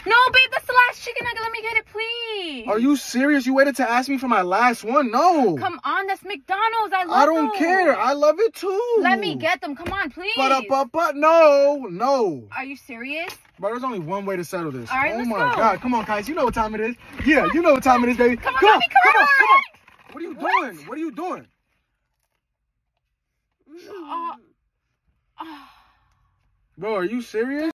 No, babe, that's the last chicken nugget. Let me get it, please. Are you serious? You waited to ask me for my last one? No. Come on, that's McDonald's. I love I don't those. care. I love it too. Let me get them. Come on, please. But no. Are you serious? Bro, there's only one way to settle this. All right, oh let's my go. God. Come on, guys. You know what time it is. Yeah, you know what time it is, baby. Come on, come mommy, come on. What are you doing? What are you doing? Bro, are you serious?